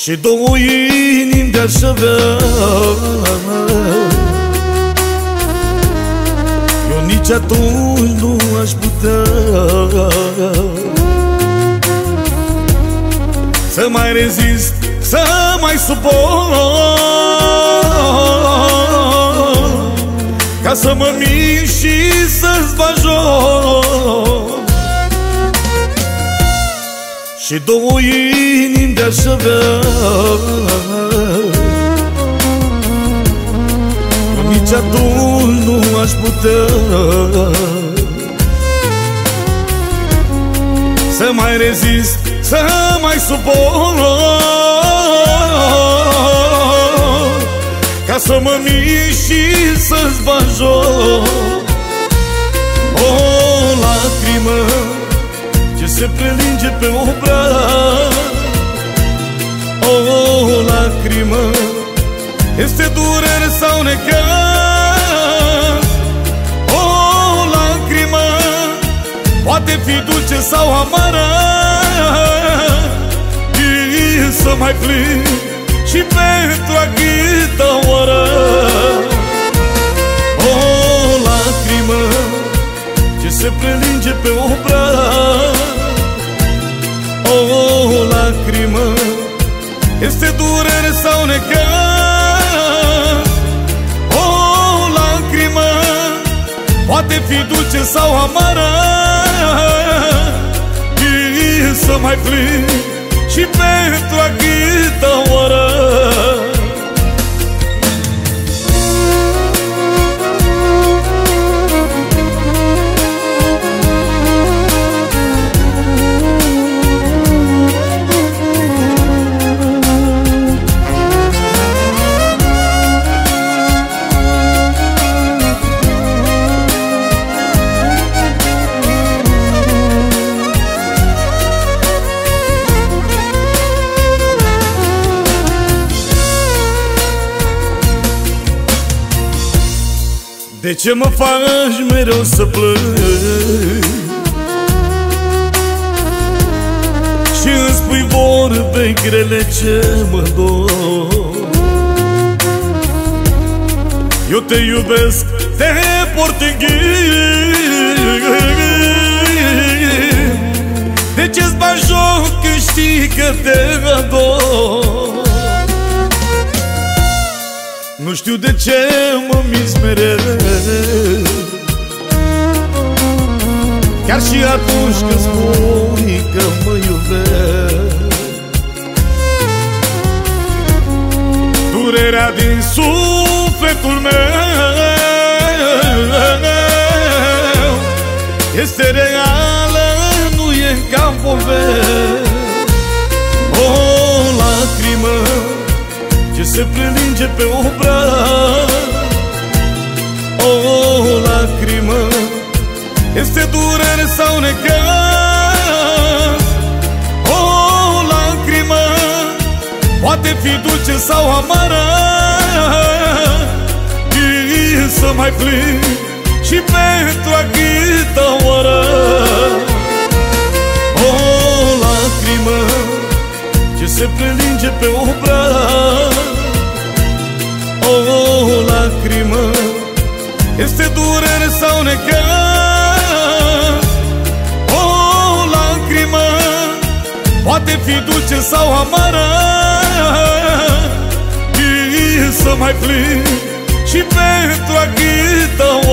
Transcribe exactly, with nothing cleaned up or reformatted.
și două inimi de-aș avea. Eu nici atunci nu aș putea să mai rezist, să mai suport, ca să mă mișc și să-ți fac joc. Și două inimi de-aș avea, nici atunci nu aș putea să mai rezist, să mai suport, ca să mă mișc și să-ți fac joc. O lacrimă ce se prelinge pe obraz, o lacrimă este durere sau necaz, o lacrimă poate fi dulce sau amară, și să mai plâng și pentru a câta oară. O lacrimă ce se prelinge pe obraz, o lacrimă este durere sau necaz, o lacrimă poate fi dulce sau amară, și să mai plâng și pentru a câta oară. De ce mă faci mereu să plâng și îmi spui vorbe grele ce mă dor? Eu te iubesc, te port în gând. De ce-ți bagi joc când știi că te ador? Nu știu de ce mă minți mereu, chiar și atunci când spui că mă iubești. Durerea din sufletul meu este reală, nu e ca în povești. O lacrimă ce se prelinge pe obraz, o lacrimă este durere sau necaz, o lacrimă poate fi dulce sau amară, și să mai plâng și pentru a câta oară. O lacrimă ce se prelinge pe obraz, o lacrimă este durere sau necaz, o lacrimă poate fi dulce sau amară, și să mai plâng și pentru a câta